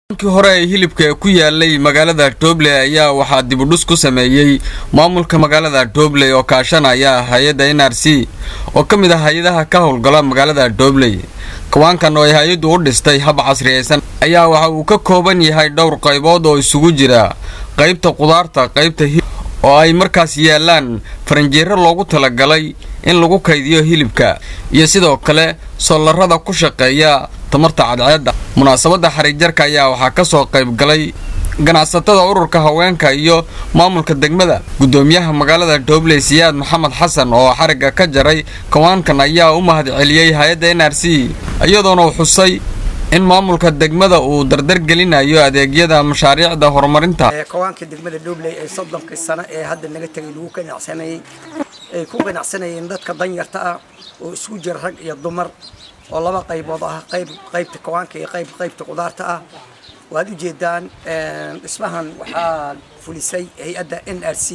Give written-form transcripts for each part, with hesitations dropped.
hore hilibka ku yaalay magaalada Doble ayaa waxa dib u dhis ku sameeyay maamulka magaalada Doble oo kaashanaya hay'adda NRC oo kamid ah hay'adaha ka howlgala magaalada Doble. Kawaankan oo hay'addu u dhistay hab casriyaysan ayaa waxa uu ka kooban yahay dhowr qaybood oo isugu jira qaybta qudaarta, qaybta oo ay markaas yaalaan faranjeero loogu talagalay in lagu kaydiyo hilibka iyo sidoo kale soolarada ku shaqeeya tamarta cadceedda. Munaasabadda xariijarka ayaa waxa ka soo qayb galay ganacsatada ururka haweenka iyo maamulka degmada. Gudoomiyaha magaalada Doble Siyaad Maxamed Xasan oo xariga ka jaray kawaankan ayaa u mahadceliyay hay'adda NRC iyadoona xusay in maamulka degmada uu dardar gelinayo adeegyada mashaariicda horumarinta. Kawaanka degmada Doble ee 30 sano ee hadda naga tagay lagu ganacsanayay ay ku ganacsanayeen dadka danyarta ah oo isugu jira rag iyo dumar oo laba qaybood ah qaybta kawaanka iyo qaybta qudaarta ah. waad u jeedaan ismahan waxa fulisay hay'adda NRC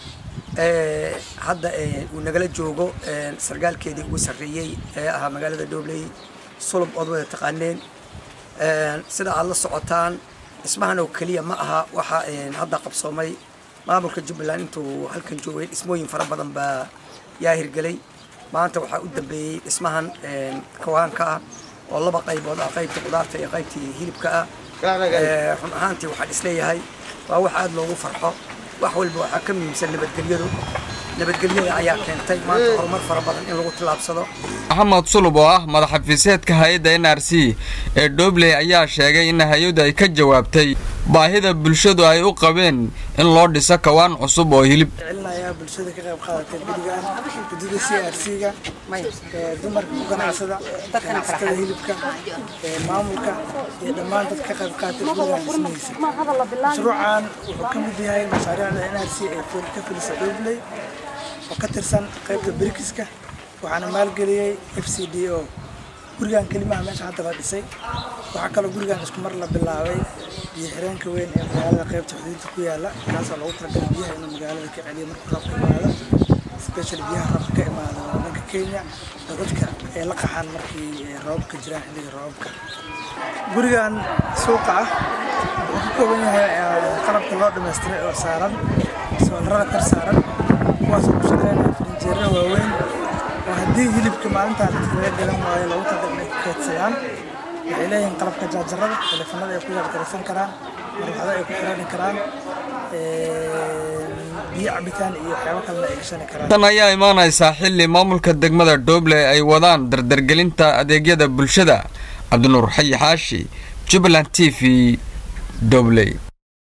hadda uu nagala joogo sargaalkeedii ugu sareeyay ee ah magaalada Doble sulub oo wada taqaaneen sida aad la socotaan ismahan oo kaliya ma aha waxa hadda qabsoomay maamulka Jubbaland intuu halkan joogay ismooyin fara badan baa yaa hirgalay. maanta waxa u dambeeyay ismahan kawaanka oo laba qaybood ah qaybta qudaarta iyo qaybta hilibka ah. run ahaantii waxaan isleeyahay waa wax aad loogu farxo. wax walba waxa ka muhiimsan nabadgelyada ayaa keentay maanta horumar fara badan in lagu tilaabsado. Maxamed Sulub oo ah madaxafiiseedka hay'adda NRC ee Doble ayaa sheegay in hay'addu ay ka jawaabtay baahida bulshadu ay u qabeen in loo dhiso kawaan cusub oo hilib bulshada ka qayb qaadatay guddiga CRC-ga dumarka ganacsada dadka hilibka maamulka iyo dhammaan dadka ka qayb qaatay mashruucan wuxuu ka mid yahay mashaariicda NRC ee ka filisay Doble oo ka tirsan qaybta barikiska waxaana maalgeliyay FCDO. gurigan kalimaha meesha hadda la dhisay waxa kale gurigan isku mar la bilaabay biyo xireenka weyn ee magaalada qaybta xuduudda ku yaala kaas oo lagu talagalay biyaha in magaalada ka celiyo marka roobka yimaado special biyaha roobka ka imaado dalka Kenya dadka ay la qaxaan markii roobka jiraan xilliga roobka. gurigan suuqa ah wuxuu ka kooban yahay qalabka loo dhameystiray oo saaran soolarada kor saaran kuwaas oo ku shaqeynaya faranjeero waaweyn oo haddii hilibka maalinta laga galan waayo lagu talagalay keedsadaan. waxay leeyihiin qalabka jaajarada telefoonada ay ku yargaraysan karaan marwaxada ay ku xiran karaan biyo cabitaan iyo waxyaabo kale ay gashan karaan. tan ayaa imaanaysa xilli maamulka degmada Doble ay wadaan dardargelinta adeegyada bulshada. Cabdinuur Xayi Xaashi, Jubbaland TV, Doble.